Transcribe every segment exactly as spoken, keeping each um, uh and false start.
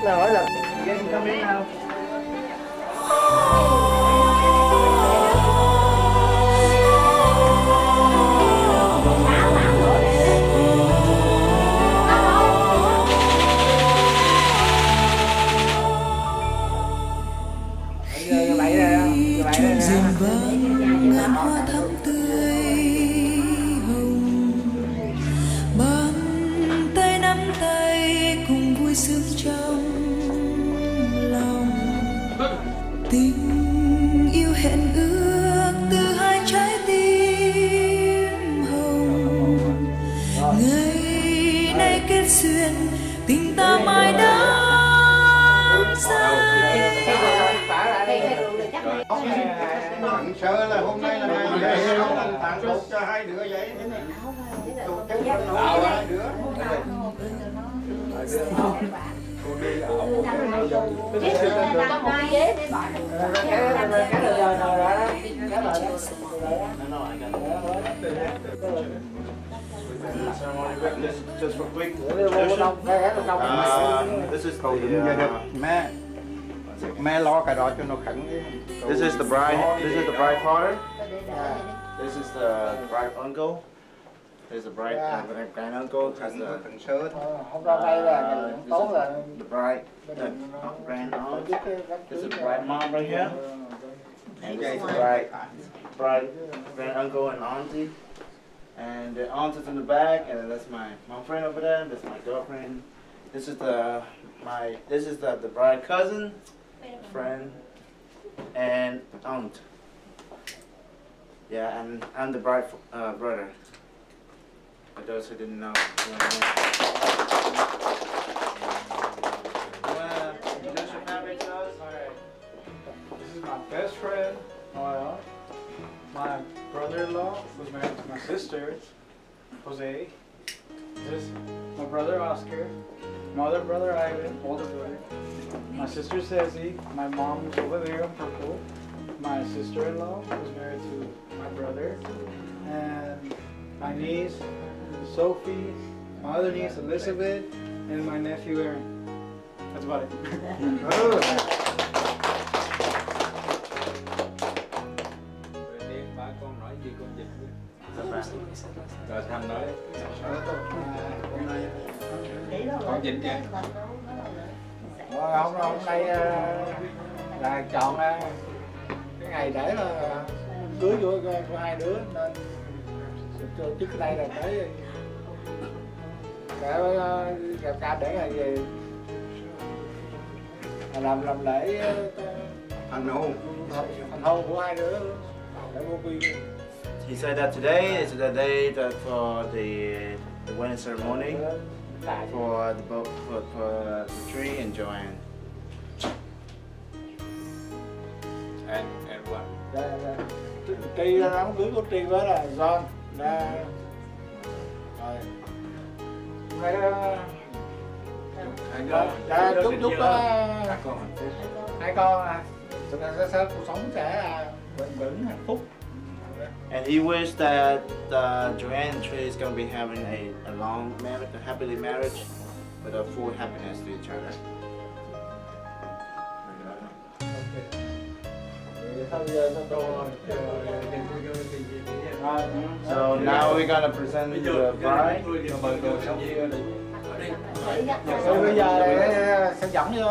là mỗi lần game có miếng nào. Ngàn hoa thắm tươi hồng, bàn tay nắm tay cùng vui sướng trong lòng. Tình yêu hẹn ước từ hai trái tim hồng, ngày nay kết duyên tình ta mãi đắm say. Tặng sơ là hôm nay là ngày vậy không là tặng chúc cho hai đứa vậy. Chúc cho hai đứa. Just for quick introduction. Uh, this is the uh, Mẹ mẹ lo cái đó cho nó khẩn. This is the bride. This is the bride father. This is the bride uncle. This is the bride uh, grand uncle. This is the Tặng sơ. Hôm nay đây là tối là the bride the grand aunt. This is the bride mom right here. And this is the bride bride grand uncle and auntie. And the aunt is in the back, and that's my mom friend over there. That's my girlfriend. This is the my this is the the bride cousin, friend, and aunt. Yeah, and I'm the bride uh, brother. For those who didn't know. Well, introduce your family to us. This is my best friend, Noel. My brother-in-law was married to my sister, Jose. This is my brother Oscar, my other brother Ivan, older brother. My sister Ceci, my mom's over there in purple. My sister-in-law was married to my brother. And my niece, Sophie, my other niece Elizabeth, and my nephew Aaron. That's about it. Rồi Thanh nói con dính nha. Hôm hôm nay là chọn cái ngày để là cưới của, của hai đứa nên trước đây là tới cả gặp ca để là gì làm làm lễ Thành hôn. thành hôn của hai đứa để vô quy. He said that today is the day that for the the wedding ceremony for the boat for, for the tree and Joanne. And and what? Tri đám cưới của Tri với là John là rồi hai dạ chúc chúc hai con sẽ sẽ cuộc sống sẽ bền vững hạnh phúc. And he wished that uh, Joanne and Trey is going to be having a, a long marriage, a happily marriage, with a full happiness to each other. So now we're going to present the bride. Bây giờ sẽ dẫn vô.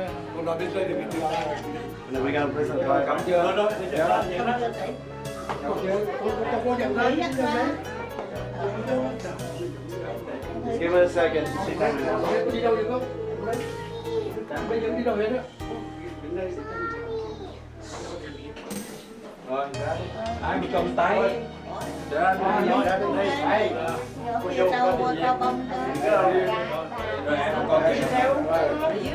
And then we're going to present the bride. Give it a second. Rồi, ai bị cầm tay. Để anh nói ra bên đây. Đây. Cô vô có gì. Rồi em con kia theo. Rồi.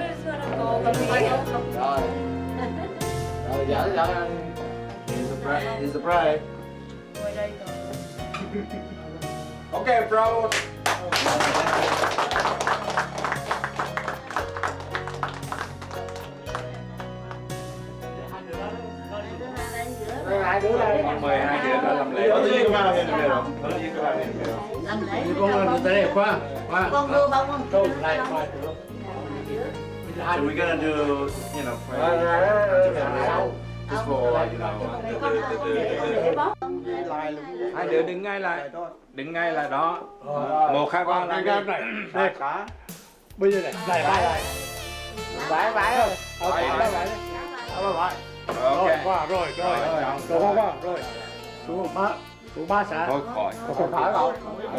Rồi dẫn dẫn. He's the bride. He's the bride. Okay, bro. Hai đứa đây. Mời hai đứa ra làm lễ. Don't you come out in the middle. Don't you come out in the middle. Làm lễ. Con lên tới đây khoa. Khoa. Con đưa bông không? Câu này khoa. So we're gonna do, you know, pray just for, you know, the, the, the, the, Hai đứa đứng ngay lại, đứng ngay lại đó. Một hai ba là này đây cả bây giờ này này vai này vãi vãi không vãi vãi vãi vãi rồi qua rồi rồi rồi qua qua rồi xuống ba xuống ba xã thôi khỏi không phải đâu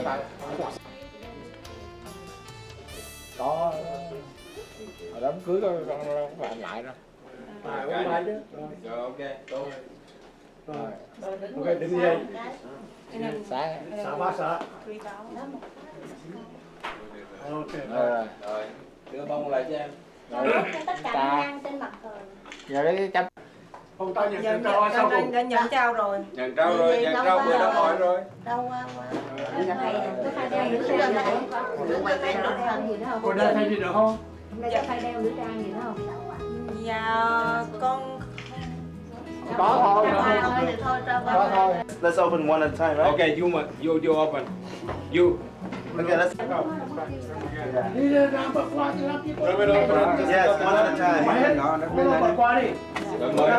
có ở đám cưới con con phải lại đâu phải phải chứ rồi ok tốt rồi ok đứng dậy xã xã ba xã ok rồi rồi đưa bông lại cho em tất cả nhang trên mặt rồi. giờ đấy chấm Ông ta nhận Nhận trao sao không? nhận nhận trao rồi. nhận trao rồi nhận trao bữa đó hỏi rồi Đâu qua qua. Thầy có phải đeo nữ trang này không? Có phải đeo gì nữa không? Có đeo thay gì được không? Có phải đeo nữ trang gì nữa không? Dạ con có thôi Thôi thì thôi cho có thôi let's open one at a time, right? ok you mà you you open you Okay, let's đi ra ra bật qua cho lắm chứ yes, one at a time. nó bật qua đi rồi mời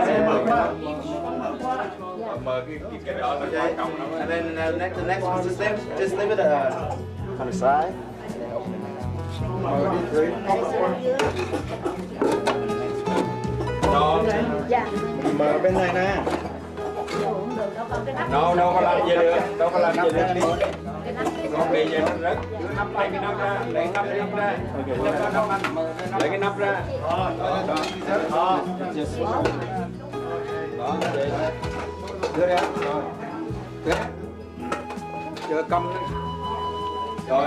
mời cái cái cái đó nó quan trọng lắm. And then uh, next, the next one, just leave, just leave it uh, on the side. Đó. Dạ. Mở bên này nè. đâu đâu có làm gì được đâu có làm gì được đi không đi về nó rớt nắp lấy cái nắp ra lấy nắp lấy nắp ra nắp ra nắp anh lấy cái nắp ra đó đó đó đó vậy đưa ra rồi đấy chờ cầm rồi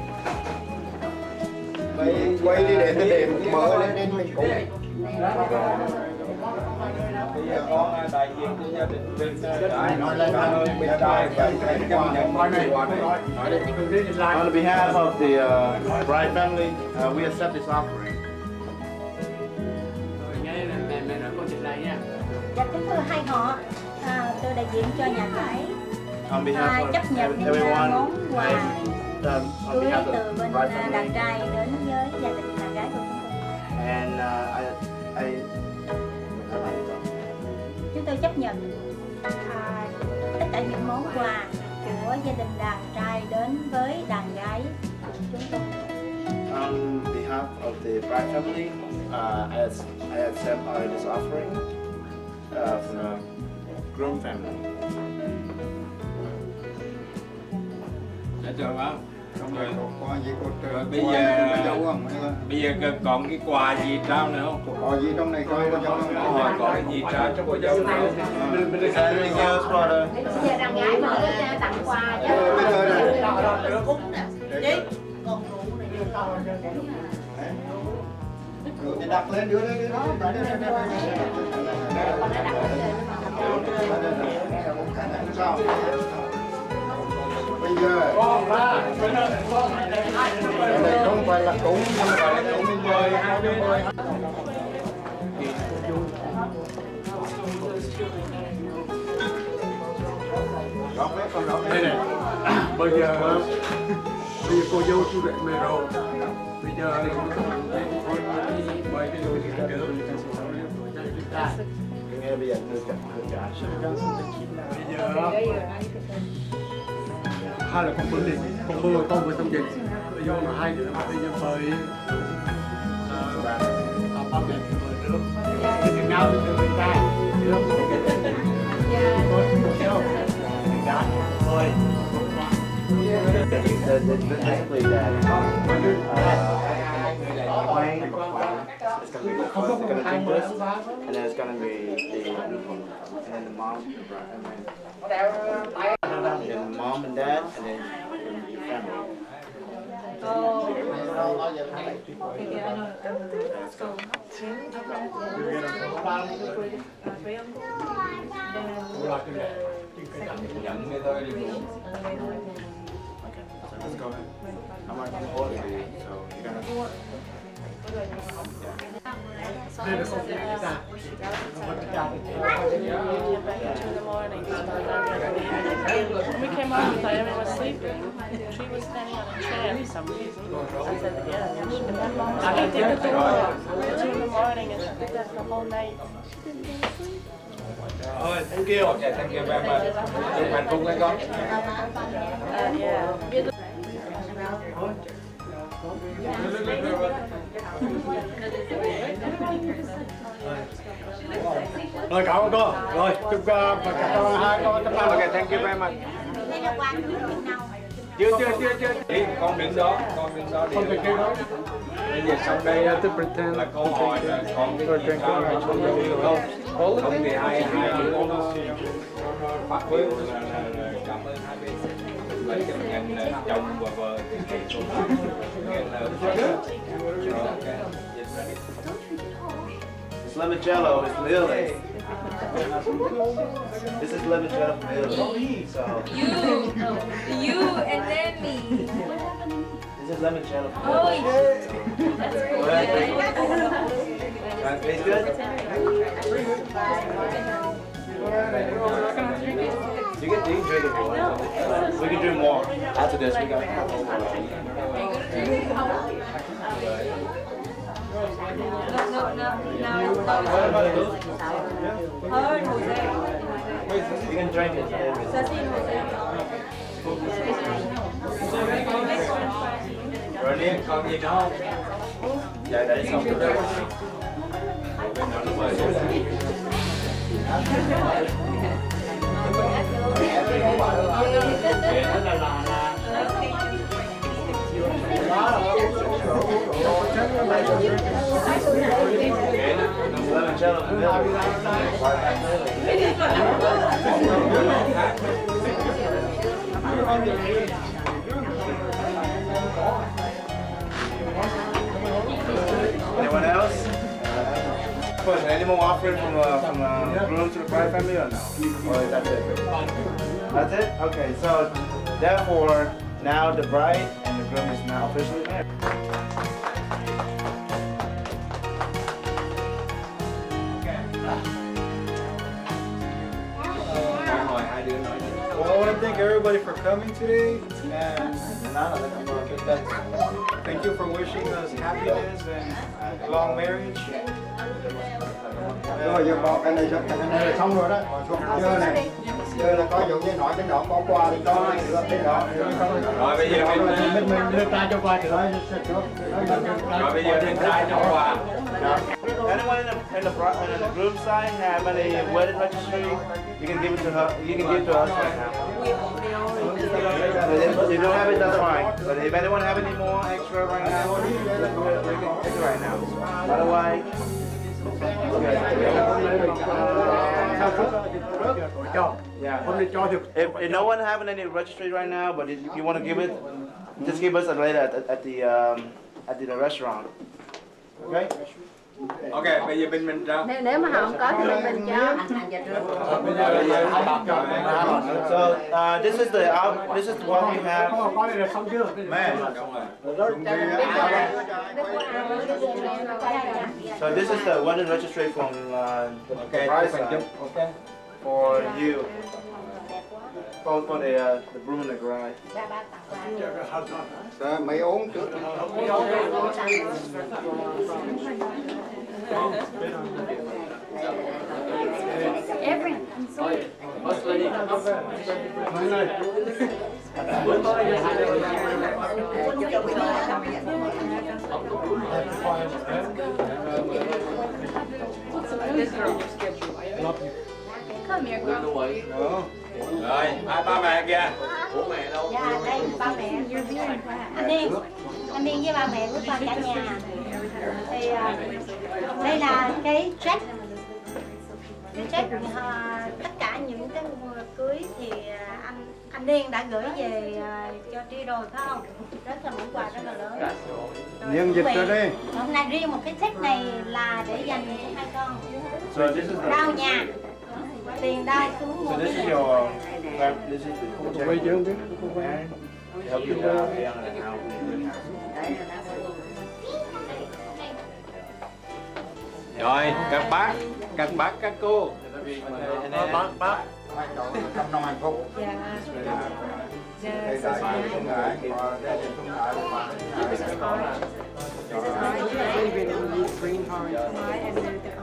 Quay quay đi để cái đệm mở lên trên mình cũng bây giờ có đại diện của gia đình bên nói lên bên trai và cái chấp nhận nói này nói này On behalf of the uh, bride family, uh, we accept this offering. Dạ kính thưa hai họ, à, tôi đại diện cho nhà gái On à, behalf chấp of nhận everyone, món quà um, on cưới behalf of từ the bên bride à, đàn family, trai đến với gia đình nhà gái của chúng tôi. and uh, I, I, Chúng tôi chấp nhận à, tất cả những món quà của gia đình đàn trai đến với đàn gái của chúng tôi. on behalf of the bride family, uh, I, I accept uh, this offering uh, from the groom family. đã chờ không xong rồi có gì có rồi trời bây giờ dấu không hay là bây giờ còn cái quà gì trao nữa không có gì trong này coi có dấu không rồi có cái gì trao cho cô dâu nữa Is there anything else for the? Bây giờ đàn gái mà có tặng quà cho bây giờ này rồi thì đặt lên đưa đây đưa sao bây giờ đây không phải là cúng nhưng mà là cúng mười hai mươi mười Đây này. Bây giờ bây giờ cô dâu chú rể mẹ rồi. Bây giờ mời cái đôi thì được. Nghe bây giờ đưa cả đưa cả. Bây giờ hai là con bưng đi, con bưng con vừa trong dịch. Bây giờ mà hai đứa mà bây giờ mời ba mẹ mời trước. Thì nhau thì người ta được. Mời. Basically that uh, plane, it's gonna be the it's gonna drink this, and then it's gonna be the and then the mom, the bride, and then, then the mom and dad, and then your family. nhận nghe thôi đi Okay, so let's go ahead. I'm not gonna hold it, so you're gonna. Đây là con gái ta. We came over and thought everyone was sleeping. She was standing on a chair for some reason. I said, yeah. I didn't think it was That's the whole night. Rồi, thank you. Okay, thank you very much. Chúc hạnh phúc với con. Uh, yeah. Rồi cảm ơn cô. Rồi chúc uh, hai con các bạn. Okay, thank you very much. Đây là quà của chừng nào? Chưa chưa chưa chưa. Đi, con đứng đó, con đứng đó đi. Con đứng đó. Bây giờ sau đây là câu hỏi là con có chuyện có hay không được không? Không thì hai hai đứa nó phát huy là cảm ơn hai bên lấy cho nhận chồng và vợ nghe là It's limoncello, it's Lily. This is limoncello from Italy. So You, you, and then me. this is limoncello from Oh, Italy. that's That tastes good? You can, you can drink if you want. We can drink more. After this, we got No, no, no, no. Hơn Jose. You can drink it. Sasin Jose. Bernie, con gì đó không? dạ để xong rồi. Anyone else? Was there any more offering from uh, from uh, groom to the bride family or no? Or is that it? That's it? Okay, so therefore now the bride and the groom is now officially married. Well, I want to thank everybody for coming today, and thank you for wishing us happiness and long marriage. Rồi giờ bỏ cái này, cái này là xong rồi đó. Giờ này, giờ là có dụ như nói cái đó có quà thì có cái đó. Rồi bây giờ mình Mình mình đưa tay cho qua thì nói rồi bây giờ mình trai cho quà. Anyone in the, in the, bri- in the groom side have any wedding registry? You can give it to her. You can give it to us right now. If you don't have it, that's fine. But if anyone have any more extra right now, we can take it right now. Otherwise, yeah. If, if no one having any registry right now, but if you want to give it, just give us a later at, at the um, at the restaurant. Okay. Ok, bây giờ bên mình ra. Nếu nếu mà họ không có thì bên mình cho. So uh, this is the uh, this is what we have. Man. So this is the wedding registry from uh, the bride side for you. For, for the uh, the groom and the bride. Rồi mày uống trước. Every, I'm sorry. Come here, girl. Rồi, hai ba mẹ kìa. Dạ, đây ba mẹ. Anh Điên, anh Điên với ba mẹ của con cả nhà. Thì uh, đây là cái check, cái check uh, tất cả những cái cưới thì uh, anh anh Điên đã gửi về uh, cho Tri rồi phải không? Rất là món quà rất là lớn. Nhân dịch ra đi. Hôm nay riêng một cái check này là để dành cho hai con. So this is the. Đau nhà, tiền đau xuống một So this cái. is your. Uh, this is the. Quay chưa không biết. Help you uh, pay on the account. Rồi, các bác, các bác, các cô. Bác bác. Trăm năm hạnh phúc. Dạ. Đây là không ngại, và đây là không ngại mà. This is mine. This is mine. Green card. Mine and then the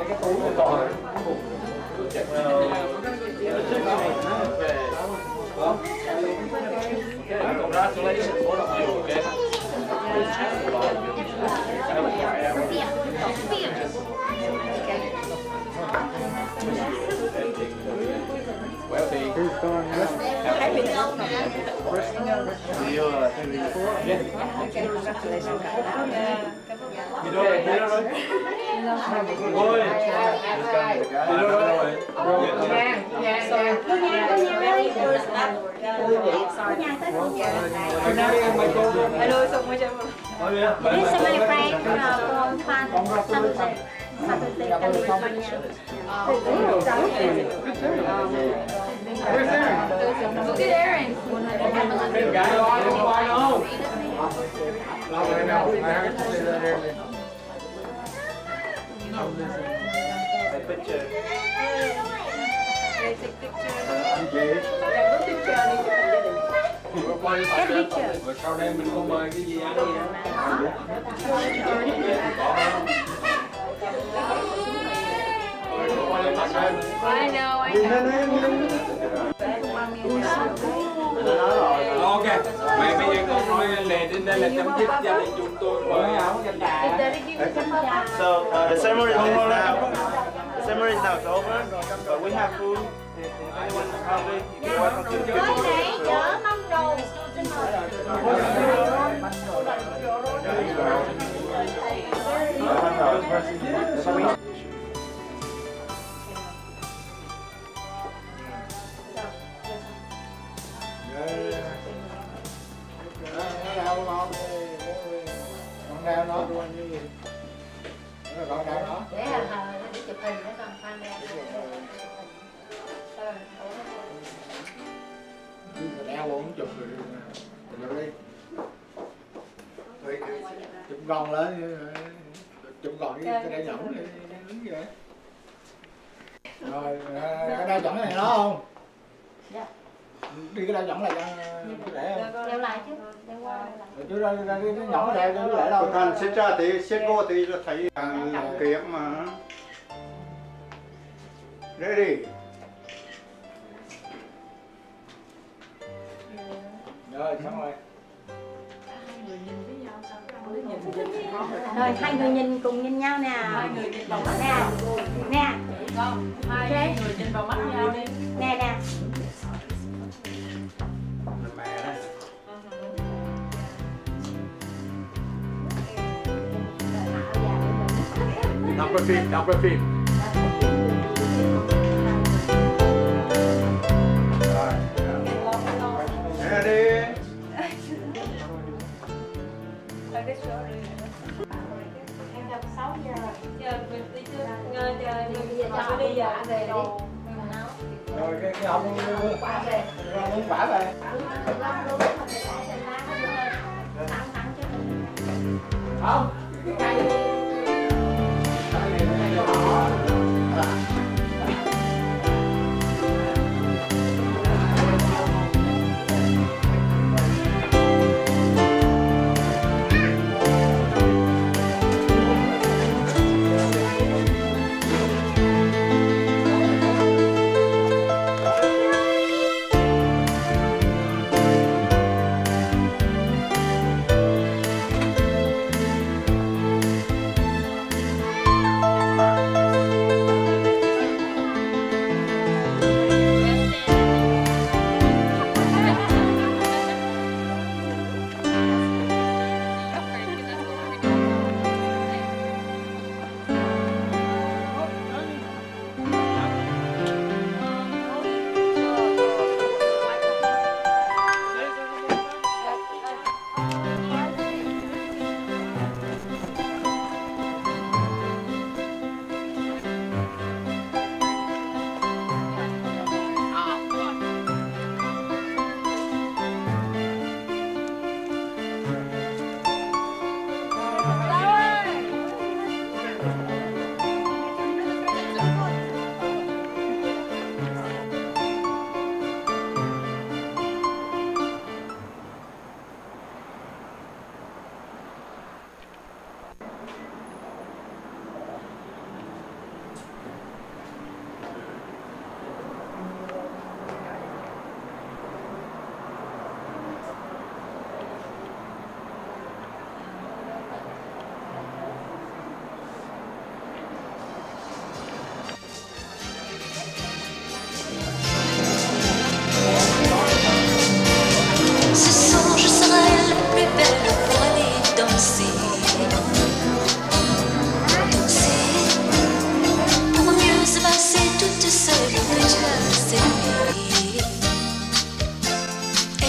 Congratulations, one of you, okay? Well, thì Thấy bị lâu nè. You know it, you know it. Ôi. You know it. Ngang, ngang, ngang. Cô Nhan, cô Nhan ơi. Cô Nhan tới không? Hello, xong mới chơi. This is my friend uh, from San San Jose, California. Look at Aaron. Gái lo không coi đâu. Lo cái nào cũng ai Take picture. Get picture. Rồi sau đây mình có mời cái gì ăn gì I know, I know. Ok, vậy bây giờ con nói lề đến đây là chấm dứt gia đình chúng tôi mời So uh, the ceremony is now. The ceremony is now over, but we have food. If anyone is hungry, you're welcome to the Tới để chở mâm đồ. Xin mời. Con đeo nó luôn như gì? Con đeo nó. Để hờ hờ để chụp hình nữa còn khoan đeo. Đeo luôn chụp rồi. Chụp đi. Chụp con lên. Chụp còn cái đeo nhẫn đi. Đứng vậy. Rồi cái đeo nhẫn này nó không? Dạ. Đi cái đeo nhẫn này cho để không? Đeo lại chứ. Đeo qua lại. Chứ ra cái nhẫn nó đeo chứ để đâu. Thành xích ra thì xích vô thì là thấy hàng kiếm mà. Để đi. Rồi xong rồi. Rồi hai người nhìn cùng nhìn nhau nè. Hai người nhìn vào mắt Nè. nhau. Nè. Con, hai người nhìn vào mắt nhau đi. Nè nè. Đọc cái phim, đọc cái phim. Rồi. Để đi. Em đọc sáu giờ. Giờ mình đi chưa? Giờ giờ đi giờ về đi. Rồi cái cái ông muốn quả về. Rồi muốn quả về. Không. Cái cây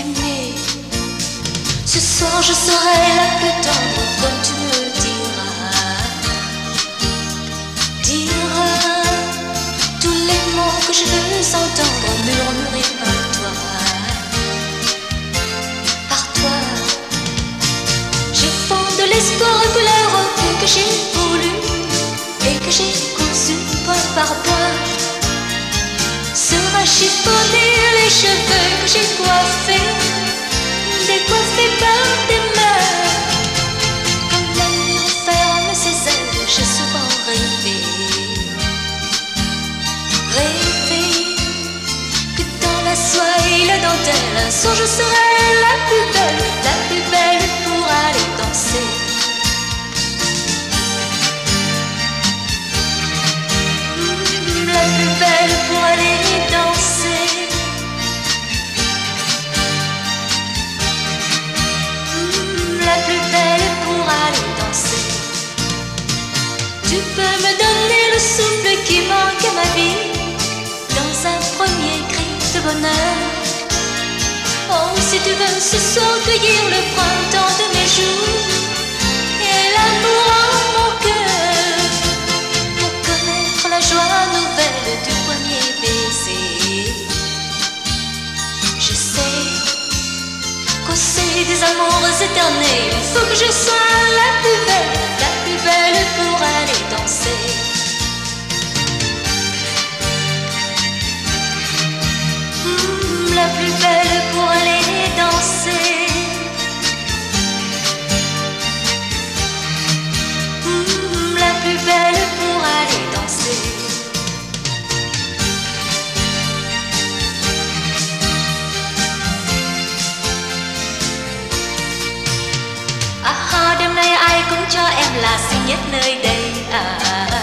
aimé. Ce soir je serai la plus tendre comme tu me diras. Diras tous les mots que je veux entendre murmurer par toi. Par toi, je fonde l'espoir couleur que j'ai voulu et que j'ai conçu point par point. Sera chiffonné les cheveux que j'ai coiffés, décoiffés par tes mains. Quand la nuit ferme ses ailes, j'ai souvent rêvé, rêvé que dans la soie et la dentelle, un soir je serai la plus belle, la plus belle pour aller danser. La plus belle pour aller danser. La plus belle pour aller danser. Tu peux me donner le souffle qui manque à ma vie dans un premier cri de bonheur. Oh, si tu veux ce soir cueillir le printemps de mes jours et l'amour en mon cœur, pour connaître la joie nouvelle du premier baiser. Je sais qu'au sein des amours éternels, il faut que je sois la plus belle, la plus belle pour aller danser. Mmh, la plus belle pour aller danser. Mmh, la plus belle pour aller danser. À đêm nay ai cũng cho em là xinh nhất nơi đây à,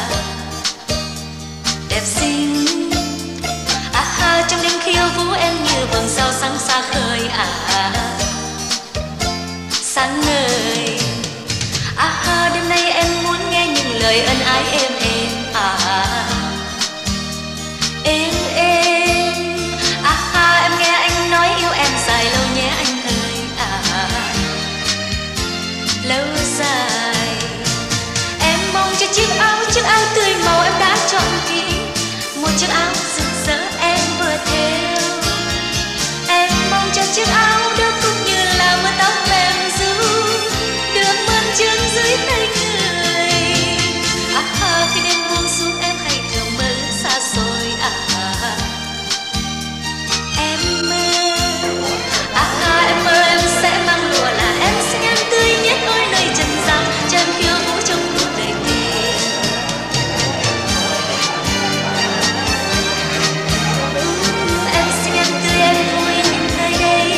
đẹp xinh. À trong đêm khiêu vũ em như vầng sao sáng xa khơi à, sáng ngời. À đêm nay em muốn nghe những lời ân ái êm êm à, êm êm. À em nghe anh nói yêu em dài lâu nhé anh ơi à, lâu dài. Em mong cho chiếc áo, chiếc áo tươi màu em đã chọn kỹ, một chiếc áo rực rỡ em vừa theo. Em mong cho chiếc áo đó cũng như là mưa tóc mềm ru, được mơn trơn dưới tay người. À khi đêm buông xuống em hãy thường mơ xa xôi à, em mơ. À em mơ em sẽ mang lụa là em xinh em tươi nhất ôi nơi trần gian, cho em khiêu vũ trong cuộc đời kia. Em xinh em tươi em vui những nơi đây.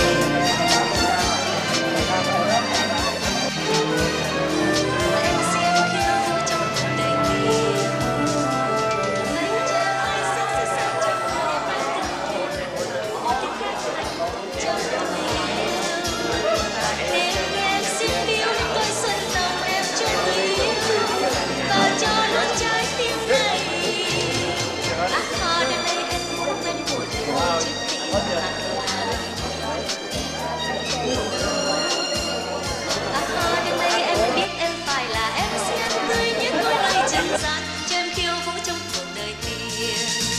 Em xinh em khiêu vũ trong cuộc đời kia. Mấy cha ơi sao sao sao trong cuộc đời một tiếng hát hạnh phúc cho tôi yêu. Đêm em xin yêu tôi xuân lòng em cho yêu và cho luôn trái tim này. À đêm nay em muốn bên một đời chiếc tim à. À đêm nay em biết em phải là em xinh em tươi nhất ôi nơi trần gian, cho em khiêu vũ trong cuộc đời kia.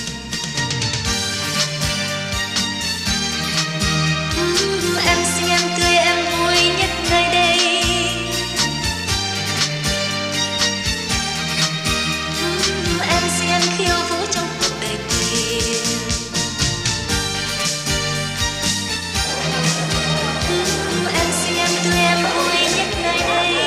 Ừm, em xinh em tươi em vui nhất nơi đây. Ừm, em xinh em khiêu vũ trong cuộc đời kia. Ừm, em xinh em tươi em vui nhất nơi đây.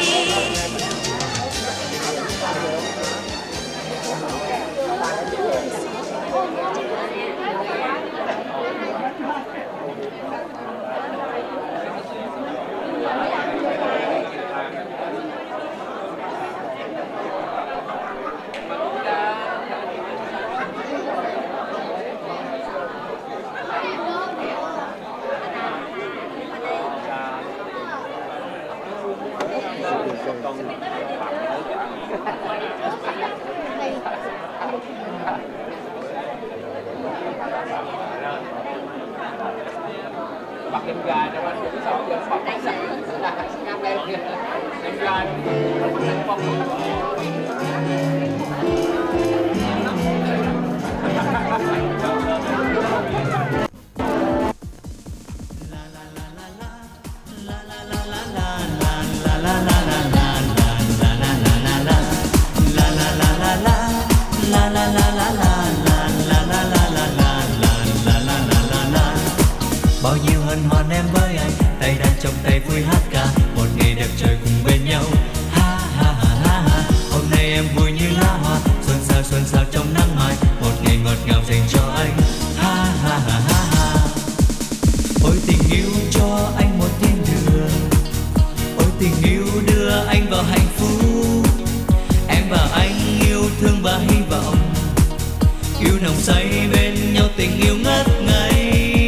bắt em gái cho anh những sao giờ bắt em ngắm em kìa em gái em bông bao nhiêu hân hoan em với anh, tay đang trong tay vui hát ca một ngày đẹp trời cùng bên nhau. Ha ha ha ha ha, hôm nay em vui như lá hoa, xuân sao xuân sao trong nắng mai, một ngày ngọt ngào dành cho anh. Ha ha ha ha ha, ôi tình yêu cho anh một thiên đường, ôi tình yêu đưa anh vào hạnh phúc. Em và anh yêu thương và hy vọng, yêu nồng say bên nhau, tình yêu ngất ngây.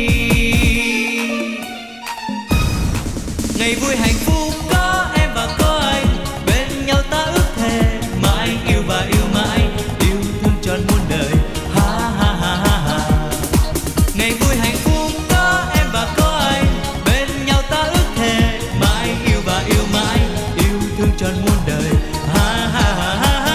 Ngày vui hạnh phúc có em và có anh, bên nhau ta ước thề mãi yêu và yêu mãi, yêu thương trọn muôn đời. Ha ha ha ha ha. Ngày vui hạnh phúc có em và có anh, bên nhau ta ước thề mãi yêu và yêu mãi, yêu thương trọn muôn đời. Ha ha ha ha ha.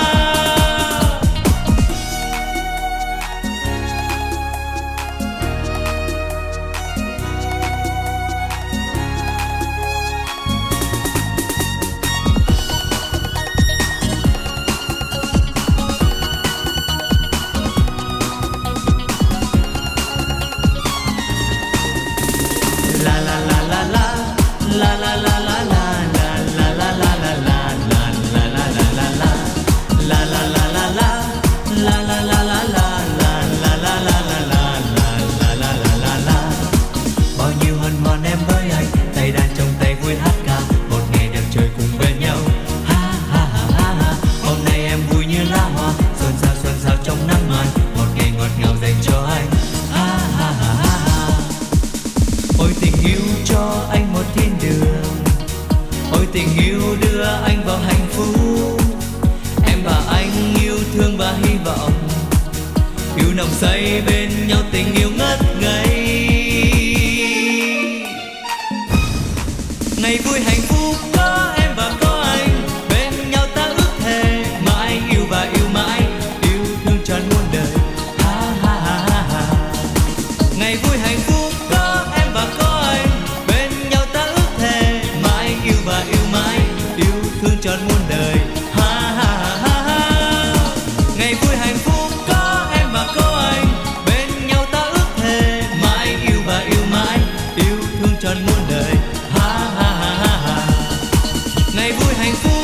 Bao nhiêu hân hoan em với anh, tay đàn trong tay vui hát ca một ngày đẹp trời cùng bên nhau. Ha ha ha ha ha, hôm nay em vui như lá hoa, xuân sao xuân sao trong nắng mai, một ngày ngọt ngào dành cho anh. Ha ha ha ha ha, ôi tình yêu cho anh một thiên đường, ôi tình yêu đưa anh vào hạnh phúc. Em và anh yêu thương và hy vọng, yêu nồng say bên nhau, tình yêu ngất ngây. Ngày vui hạnh phúc có em và có anh, bên nhau ta ước thề mãi yêu và yêu mãi, yêu thương trọn muôn đời. Ha ha ha ha ha. Ngày vui hạnh phúc có em và có anh, bên nhau ta ước thề mãi yêu và yêu mãi, yêu thương trọn muôn đời. Ha ha ha ha ha. Ngày vui hạnh phúc có em và có anh, bên nhau ta ước thề mãi yêu và yêu mãi, yêu thương trọn muôn đời. Ha ha ha ha ha. Ngày vui hạnh phúc